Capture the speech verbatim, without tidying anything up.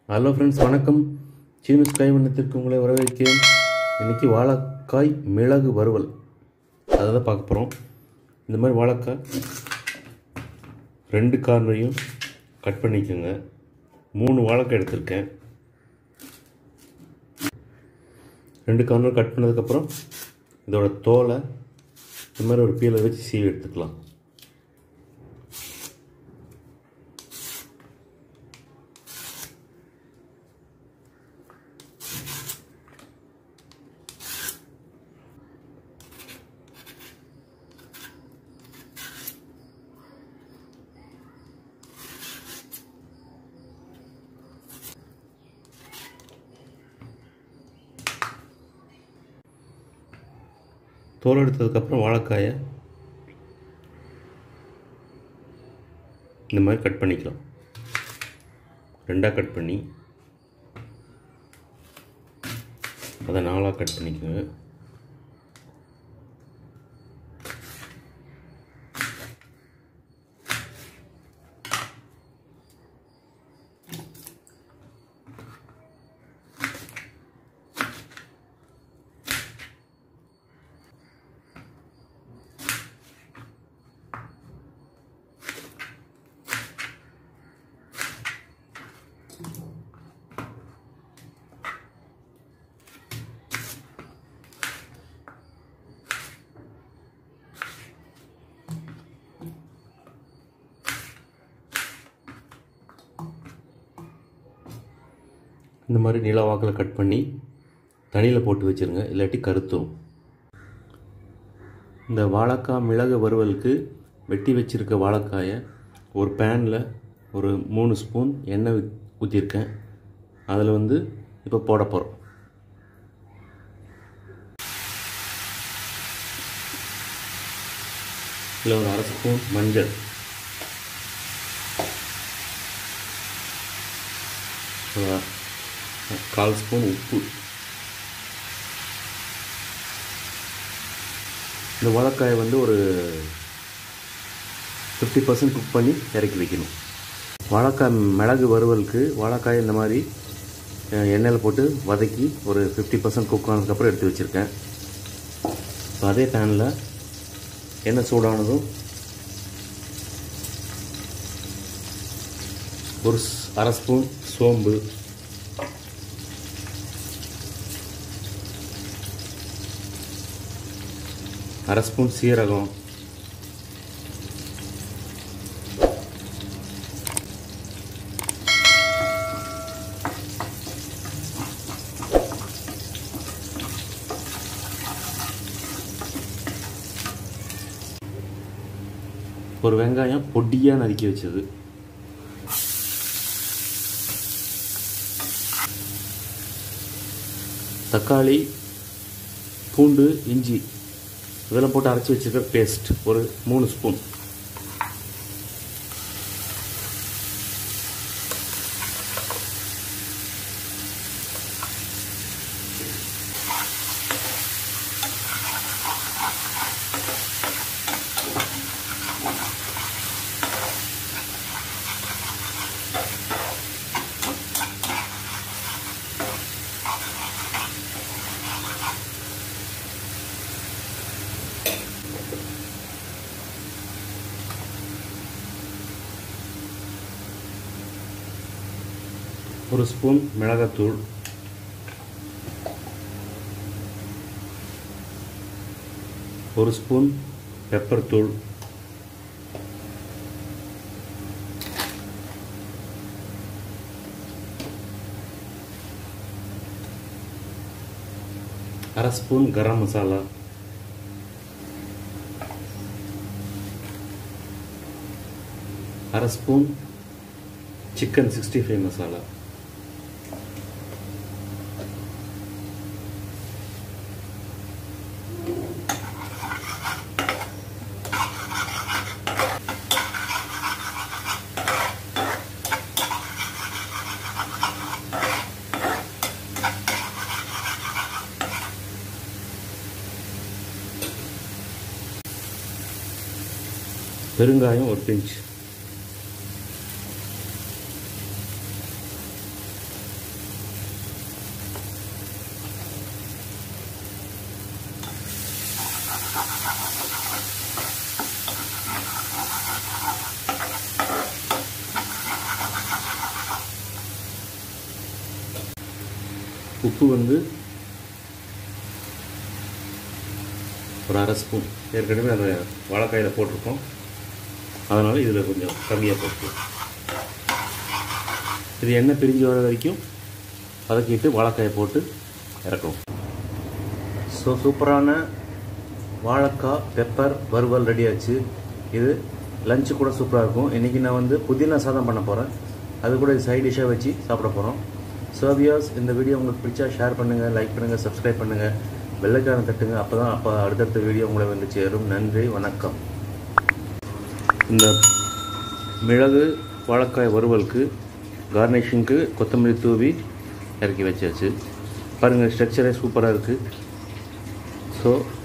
Hello friends, வணக்கம். Seenu sky வண்ணத்திற்கு உங்களை வரவேற்கிறேன். இன்றைக்கி வாழைக்காய் மிளகு வறுவல் அதை தான் பார்க்க போகிறோம். இந்த மாதிரி வாழைக்காய் ரெண்டு கார்னரையும் கட் பண்ணிக்கோங்க. மூணு வாழைக்காய் எடுத்திருக்கேன். ரெண்டு கார்னர் கட் பண்ணதுக்கப்புறம் இதோட தோலை இந்த மாதிரி ஒரு பீலை வச்சு சீவி எடுத்துக்கலாம். தோல் எடுத்ததுக்கப்புறம் வாழைக்காயை இந்த மாதிரி கட் பண்ணிக்கலாம். ரெண்டாக கட் பண்ணி அதை நாலாக கட் பண்ணிக்கோங்க. இந்த மாதிரி நீள வாக்கில் கட் பண்ணி தண்ணியில் போட்டு வச்சுருங்க, இல்லாட்டி கருத்தும். இந்த வாழைக்காய் மிளகு வறுவலுக்கு வெட்டி வச்சுருக்க வாழைக்காயை ஒரு பேனில் ஒரு மூணு ஸ்பூன் எண்ணெய் ஊற்றிருக்கேன். அதில் வந்து இப்போ போட போகிறோம். இதில் ஒரு அரை ஸ்பூன் மஞ்சள், கால் ஸ்பூன் உப்பு. இந்த வாழைக்காயை வந்து ஒரு ஃபிஃப்டி பர்சன்ட் குக் பண்ணி இறக்கி வைக்கணும். வாழைக்காய் மிளகு வறுவலுக்கு வாழைக்காய் இந்த மாதிரி எண்ணெயில் போட்டு வதக்கி ஒரு ஃபிஃப்டி பர்சன்ட் குக் ஆனதுக்கப்புறம் எடுத்து வச்சுருக்கேன். இப்போ அதே பேனில் எண்ணெய் சூடானதும் ஒரு அரை ஸ்பூன் சோம்பு, அரை ஸ்பூன் சீரகம், ஒரு வெங்காயம் பொடியாக நறுக்கி வச்சது, தக்காளி, பூண்டு, இஞ்சி இதெல்லாம் போட்டு அரைச்சி வச்சுருக்க பேஸ்ட் ஒரு மூணு ஸ்பூன், ஒரு ஸ்பூன் மிளகாத்தூள், ஒரு ஸ்பூன் பெப்பர் தூள், அரை ஸ்பூன் கரம் மசாலா, அரை spoon chicken sixty five masala, பெருங்காயம் ஒரு பிஞ்ச், உப்பு வந்து ஒரு அரை ஸ்பூன், ஏற்கனவே அந்த வாழைக்காயில் போட்டிருக்கோம், அதனால் இதில் கொஞ்சம் கம்மியாக போட்டுருக்கோம். இது எண்ணெய் பிரிஞ்சு வர வரைக்கும் வதக்கிட்டு வாழைக்காயை போட்டு இறக்கணும். ஸோ சூப்பரான வாழைக்காய் பெப்பர் வறுவல் ரெடி ஆச்சு. இது லஞ்சு கூட சூப்பராக இருக்கும். இன்றைக்கி நான் வந்து புதினா சாதம் பண்ண போகிறேன், அது கூட சைட் டிஷ்ஷாக வச்சு சாப்பிட போகிறோம். ஸோ வியூவர்ஸ், இந்த வீடியோ உங்களுக்கு பிடிச்சா ஷேர் பண்ணுங்கள், லைக் பண்ணுங்கள், சப்ஸ்கிரைப் பண்ணுங்கள், பெல் ஐகானை தட்டுங்க. அப்போ தான் அப்போ அடுத்தடுத்த வீடியோ உங்களை வந்து சேரும். நன்றி, வணக்கம். இந்த மிளகு வாழைக்காய் வறுவலுக்கு கார்னிஷிங்க்கு கொத்தமல்லி தூவி இறக்கி வச்சாச்சு. பாருங்கள், ஸ்ட்ரக்சரே சூப்பராக இருக்குது. ஸோ